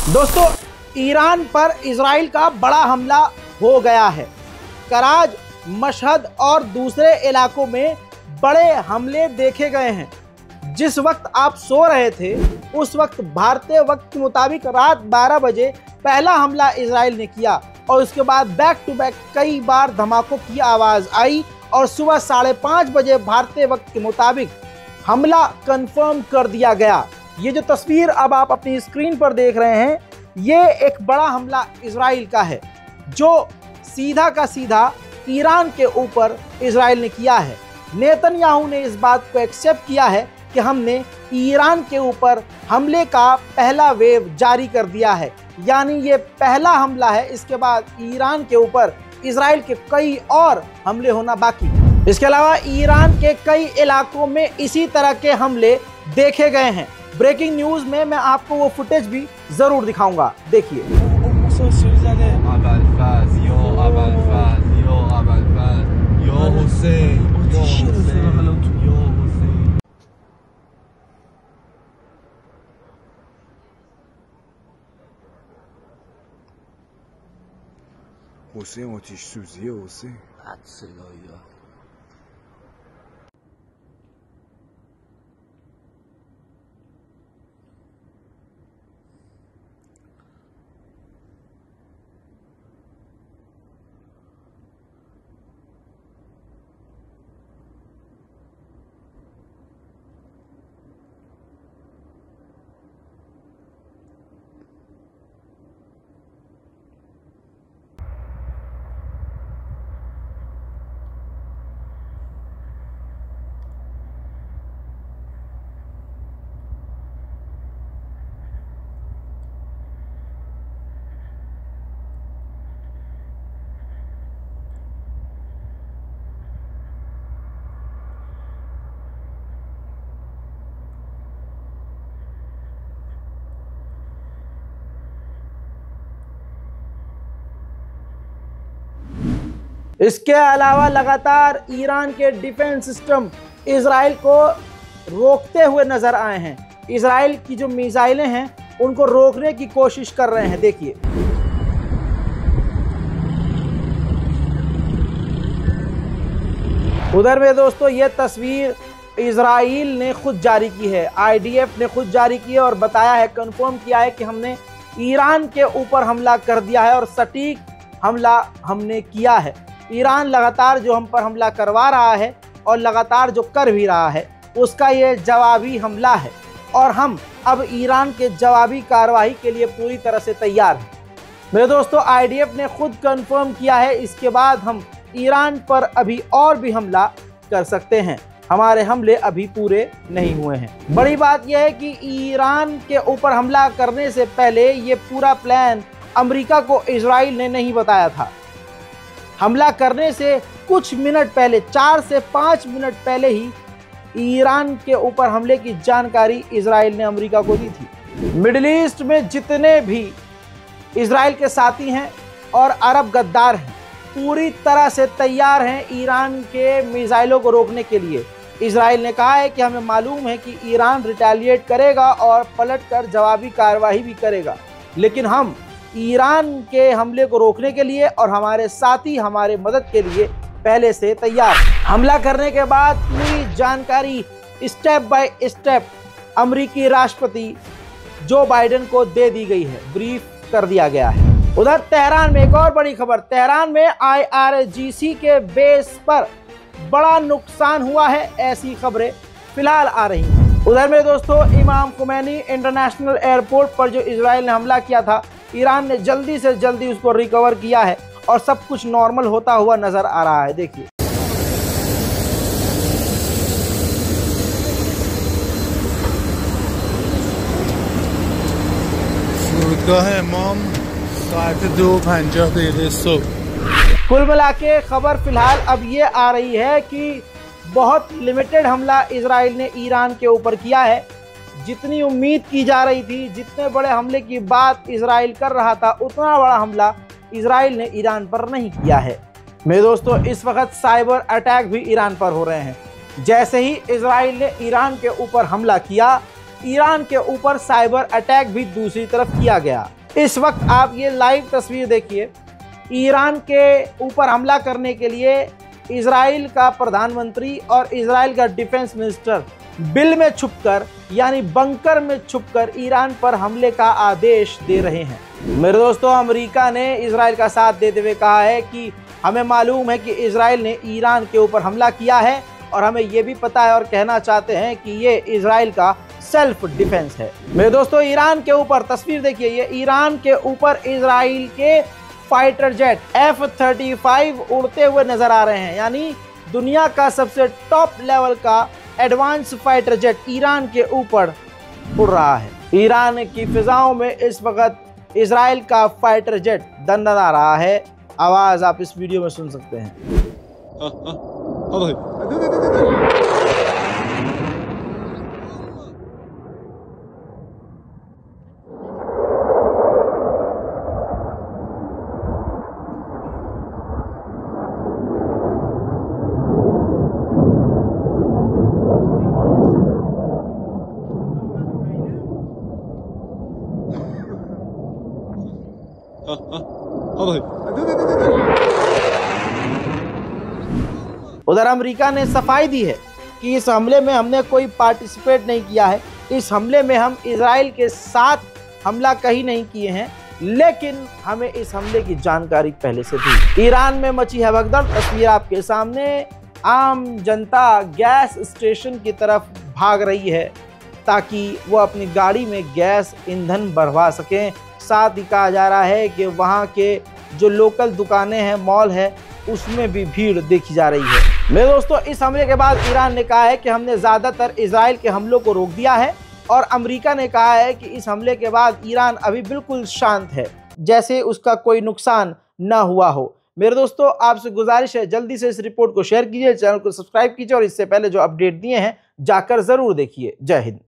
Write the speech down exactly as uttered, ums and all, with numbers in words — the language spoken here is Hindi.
दोस्तों, ईरान पर इजराइल का बड़ा हमला हो गया है। कराज, मशहद और दूसरे इलाकों में बड़े हमले देखे गए हैं। जिस वक्त आप सो रहे थे उस वक्त भारतीय वक्त के मुताबिक रात बारह बजे पहला हमला इजराइल ने किया और उसके बाद बैक टू बैक कई बार धमाकों की आवाज़ आई और सुबह साढ़े पाँच बजे भारतीय वक्त के मुताबिक हमला कंफर्म कर दिया गया। ये जो तस्वीर अब आप अपनी स्क्रीन पर देख रहे हैं, ये एक बड़ा हमला इजराइल का है जो सीधा का सीधा ईरान के ऊपर इजराइल ने किया है। नेतन्याहू ने इस बात को एक्सेप्ट किया है कि हमने ईरान के ऊपर हमले का पहला वेव जारी कर दिया है, यानी ये पहला हमला है। इसके बाद ईरान के ऊपर इजराइल के कई और हमले होना बाकी। इसके अलावा ईरान के कई इलाकों में इसी तरह के हमले देखे गए हैं। ब्रेकिंग न्यूज में मैं आपको वो फुटेज भी जरूर दिखाऊंगा, देखिए। حسین آتیش سوزیه حسین حد سلایی ها इसके अलावा लगातार ईरान के डिफेंस सिस्टम इजराइल को रोकते हुए नजर आए हैं। इजराइल की जो मिसाइलें हैं उनको रोकने की कोशिश कर रहे हैं, देखिए। उधर में दोस्तों ये तस्वीर इजराइल ने खुद जारी की है, आई डी एफ ने खुद जारी की है और बताया है, कंफर्म किया है कि हमने ईरान के ऊपर हमला कर दिया है और सटीक हमला हमने किया है। ईरान लगातार जो हम पर हमला करवा रहा है और लगातार जो कर भी रहा है उसका ये जवाबी हमला है और हम अब ईरान के जवाबी कार्रवाई के लिए पूरी तरह से तैयार हैं। मेरे दोस्तों, आई डी एफ ने खुद कंफर्म किया है, इसके बाद हम ईरान पर अभी और भी हमला कर सकते हैं। हमारे हमले अभी पूरे नहीं हुए हैं। बड़ी बात यह है कि ईरान के ऊपर हमला करने से पहले ये पूरा प्लान अमेरिका को इजराइल ने नहीं बताया था। हमला करने से कुछ मिनट पहले, चार से पाँच मिनट पहले ही ईरान के ऊपर हमले की जानकारी इजराइल ने अमेरिका को दी थी। मिडिल ईस्ट में जितने भी इजराइल के साथी हैं और अरब गद्दार हैं, पूरी तरह से तैयार हैं ईरान के मिसाइलों को रोकने के लिए। इजराइल ने कहा है कि हमें मालूम है कि ईरान रिटेलिएट करेगा और पलटकर जवाबी कार्रवाई भी करेगा, लेकिन हम ईरान के हमले को रोकने के लिए और हमारे साथी हमारे मदद के लिए पहले से तैयार। हमला करने के बाद पूरी जानकारी स्टेप बाय स्टेप अमेरिकी राष्ट्रपति जो बाइडेन को दे दी गई है, ब्रीफ कर दिया गया है। उधर तेहरान में एक और बड़ी खबर, तेहरान में आई आर जी सी के बेस पर बड़ा नुकसान हुआ है, ऐसी खबरें फिलहाल आ रही हैं। उधर में दोस्तों इमाम खुमैनी इंटरनेशनल एयरपोर्ट पर जो इजराइल ने हमला किया था, ईरान ने जल्दी से जल्दी उसको रिकवर किया है और सब कुछ नॉर्मल होता हुआ नजर आ रहा है, देखिए। فرودگاه امام ساعت دو و پنجاه دقیقه صبح। कुल मिला के खबर फिलहाल अब ये आ रही है कि बहुत लिमिटेड हमला इजराइल ने ईरान के ऊपर किया है। जितनी उम्मीद की जा रही थी, जितने बड़े हमले की बात इजराइल कर रहा था, उतना बड़ा हमला इजराइल ने ईरान पर नहीं किया है। मेरे दोस्तों, इस वक्त साइबर अटैक भी ईरान पर हो रहे हैं। जैसे ही इजराइल ने ईरान के ऊपर हमला किया, ईरान के ऊपर साइबर अटैक भी दूसरी तरफ किया गया। इस वक्त आप ये लाइव तस्वीर देखिए, ईरान के ऊपर हमला करने के लिए इजराइल का प्रधानमंत्री और इजराइल का डिफेंस मिनिस्टर बिल में छुपकर यानी बंकर में छुपकर ईरान पर हमले का आदेश दे रहे हैं। मेरे दोस्तों, अमेरिका ने इजराइल का साथ देते हुए कहा है कि हमें मालूम है कि इजराइल ने ईरान के ऊपर हमला किया है और हमें यह भी पता है और कहना चाहते हैं कि ये इजराइल का सेल्फ डिफेंस है। मेरे दोस्तों, ईरान के ऊपर तस्वीर देखिए, ये ईरान के ऊपर इजराइल के fighter jet F thirty five उड़ते हुए नजर आ रहे हैं, यानी दुनिया का सबसे टॉप लेवल का एडवांस फाइटर जेट ईरान के ऊपर उड़ रहा है। ईरान की फिजाओं में इस वक्त इजराइल का फाइटर जेट दंडा रहा है। आवाज आप इस वीडियो में सुन सकते हैं। उधर अमेरिका ने सफाई दी है कि इस हमले में हमने कोई पार्टिसिपेट नहीं किया है, इस हमले में हम इजराइल के साथ हमला कहीं नहीं किए हैं, लेकिन हमें इस हमले की जानकारी पहले से थी। ईरान में मची है भगदड़, तस्वीर आपके सामने। आम जनता गैस स्टेशन की तरफ भाग रही है ताकि वो अपनी गाड़ी में गैस ईंधन भरवा सकें। साथ ही कहा जा रहा है कि वहाँ के जो लोकल दुकानें हैं, मॉल है, उसमें भी भीड़ देखी जा रही है। मेरे दोस्तों, इस हमले के बाद ईरान ने कहा है कि हमने ज़्यादातर इजराइल के हमलों को रोक दिया है और अमेरिका ने कहा है कि इस हमले के बाद ईरान अभी बिल्कुल शांत है, जैसे उसका कोई नुकसान ना हुआ हो। मेरे दोस्तों, आपसे गुजारिश है जल्दी से इस रिपोर्ट को शेयर कीजिए, चैनल को सब्सक्राइब कीजिए और इससे पहले जो अपडेट दिए हैं जाकर ज़रूर देखिए। जय हिंद।